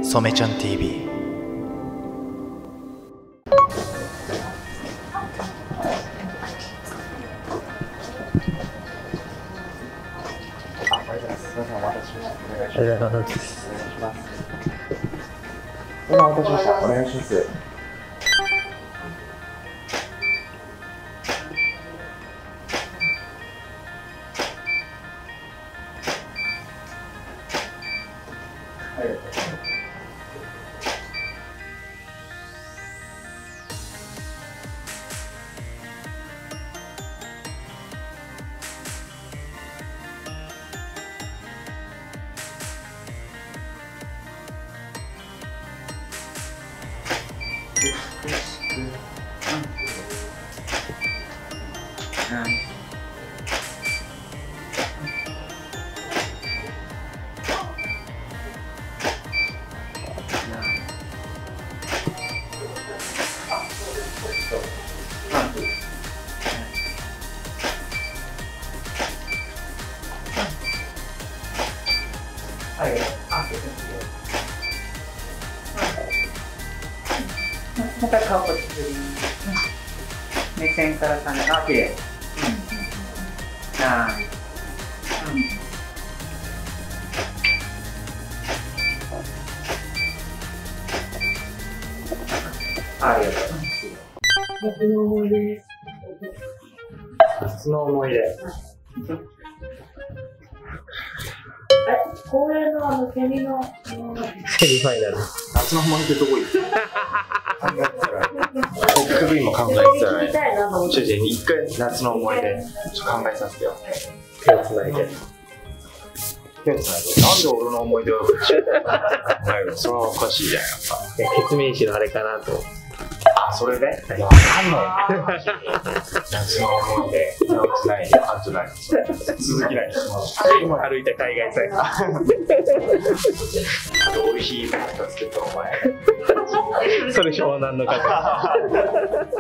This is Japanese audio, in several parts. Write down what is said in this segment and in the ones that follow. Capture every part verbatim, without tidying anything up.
染ちゃん ティーブイ。 ありがとうございます。 今お待たせしました。お願いします。 また顔こっち振り、目線からかな、あ、きれい。はい。ありがとう。夏の思い出です。 夏の思い出。 え、恒例のあのセミのセミファイナル。 夏の思い出どこ行く？考えてたら、僕今考えてたらね、主人に一回夏の思い出ちょっと考えさせてよ。 手をつないで。 手をつないで。なんで俺の思い出を考えるの？それはおかしいじゃん、やっぱ。 いや、ケツメイシのあれかなと。 あ、それで、ね？いや、わかんない。夏の思い出、手をつないで、感じないの。続きない質問。 今歩いた海外サイト。 あと、美味しいもの一つ作ったお前。 それ湘南の風。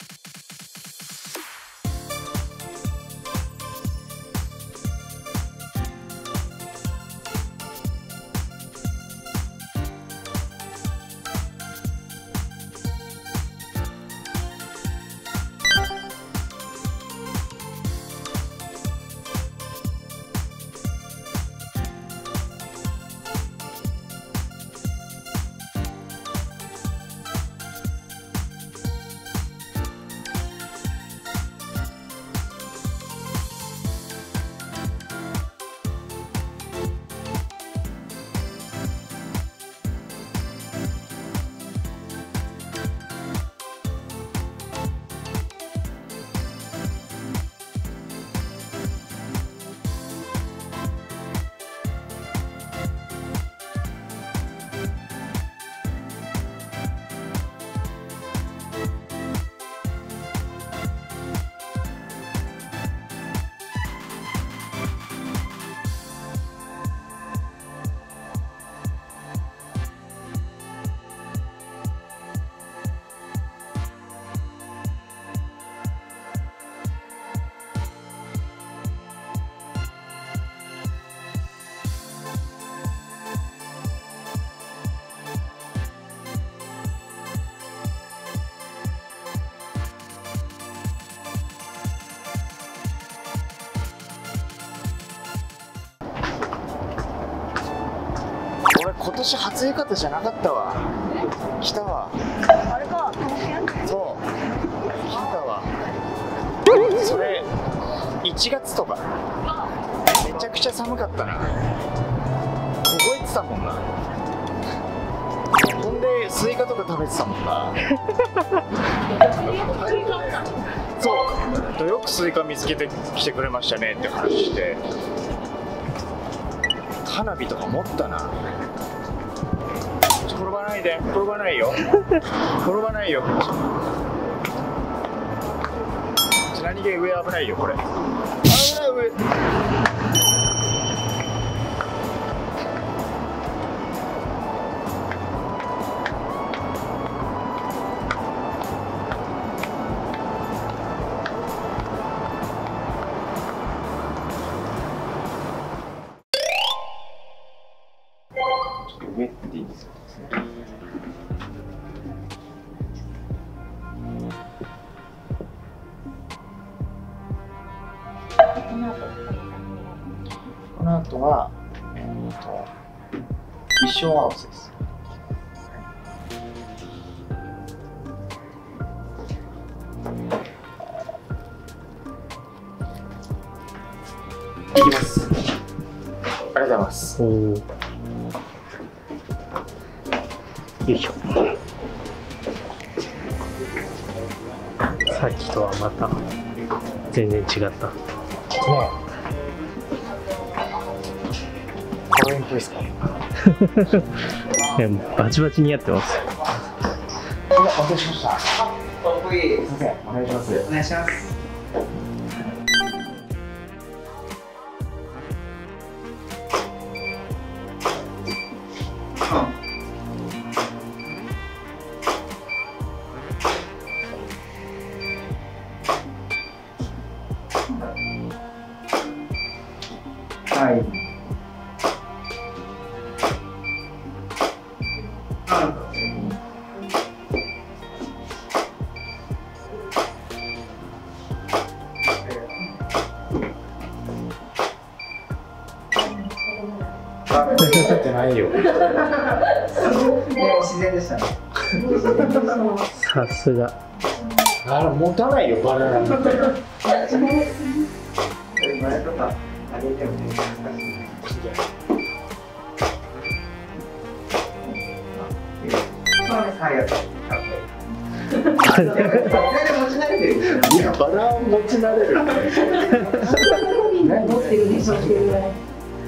今年初浴衣じゃなかったわ。来たわ。 あれか、 そう。来たわ。それいちがつとか。めちゃくちゃ寒かったな。凍えてたもんな。ほんでスイカとか食べてたもんな。そう。よくスイカ見つけてきてくれましたねって話して。花火とか持ったな。転ばないで、転ばないよ。転ばないよ。何気上危ないよこれ。危ない上。上っていいですかね。 この後は、えー、と衣装合わせです。いきます。ありがとうございます。 おお。よいしょ。さっきとはまた全然違った。ね。 ハロウィンっぽいですか？ いや、バチバチにやってます。 お待たせしました。 かっこいい。 すみません、お願いします。 お願いします。はい。 やってないよ。 でも自然でしたね。 さすが。 あれ持たないよ、バナナ。 前とかあげてもね、はい、やった。全然持ち慣れてる。 いや、バナナ持ち慣れる。 持ってるね、そういうぐらい。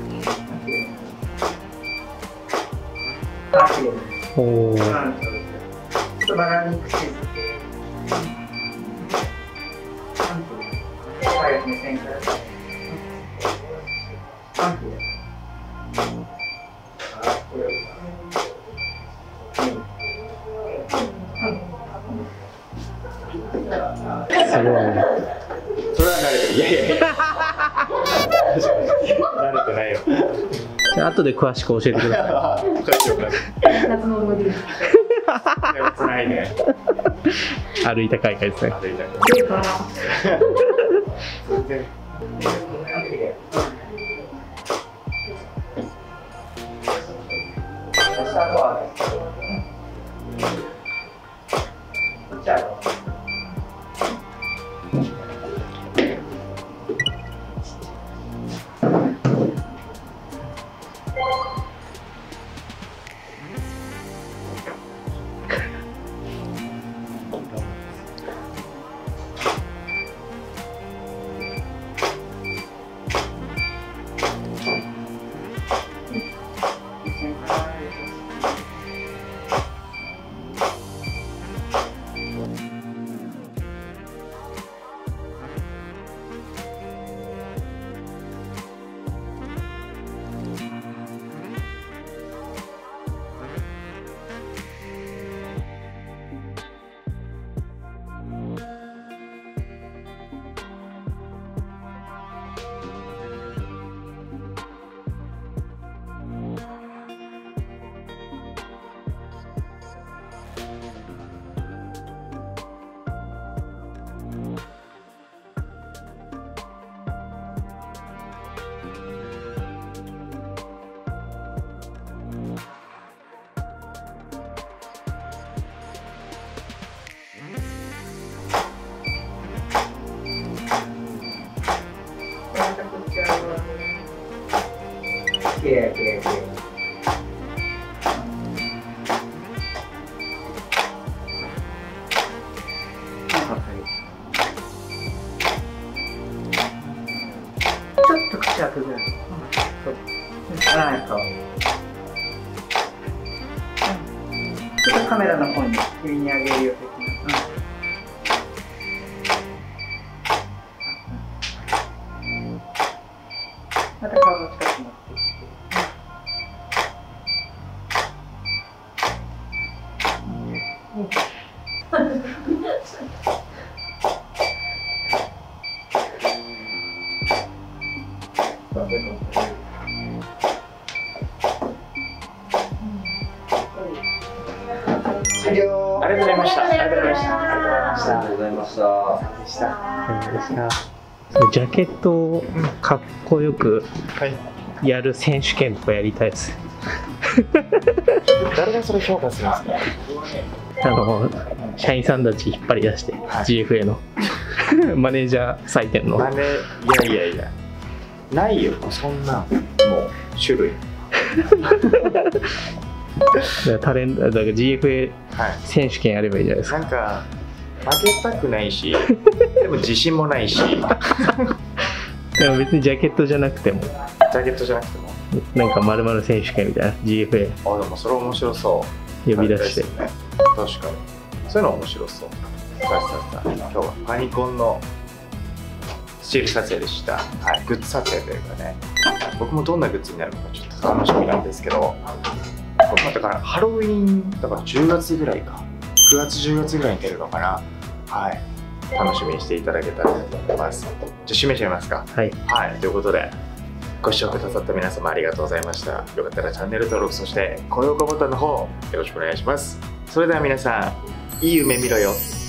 おお。 ちょっとバナナ肉チーズ。はい、目線から。パンプ。 すごいね。 それは慣れてる。いやいやいや。慣れてないよ。 じゃあ後で詳しく教えてくださおかしいおかしい。 夏の思い出です。 つらいね。 い。歩いた海外ですね。 歩いた。 では、 全然。 きれいきれいきれい。ちょっと口開くぐらい。そう。ああ、そう。ちょっとカメラの方に首に上げるよ的な。また顔の近くに持ってきて。終了。 ありがとうございました。ありがとうございました。 ありがとうございました。 ありがとうございました。 でした。 ジャケットをかっこよくはいやる選手権とかやりたいです。 誰がそれ評価するんですか？ あの社員さんたち引っ張り出して、 はい、 ジーエフエー のマネージャー採点のマネいやいやいやないよそんなもう種類タレントだから ジーエフエー 選手権やればいいじゃないですか。 なんか負けたくないしでも自信もないしでも別にジャケットじゃなくても、 ジャケットじゃなくてもなんか丸々選手権みたいな ジーエフエーあでもそれ面白そう呼び出して、 ね、確かにそういうの面白そう。さあさあさあ今日はファニコンのスチール撮影でした、はい、グッズ撮影というかね、僕もどんなグッズになるのかちょっと楽しみなんですけど、だからハロウィンだからじゅうがつぐらいかくがつじゅうがつぐらいに出るのかな。はい、楽しみにしていただけたらと思います。じゃあ締めちゃいますか。 はい、 はい、ということでご視聴くださった皆様ありがとうございました。よかったらチャンネル登録、そして高評価ボタンの方よろしくお願いします。それでは皆さんいい夢見ろよ。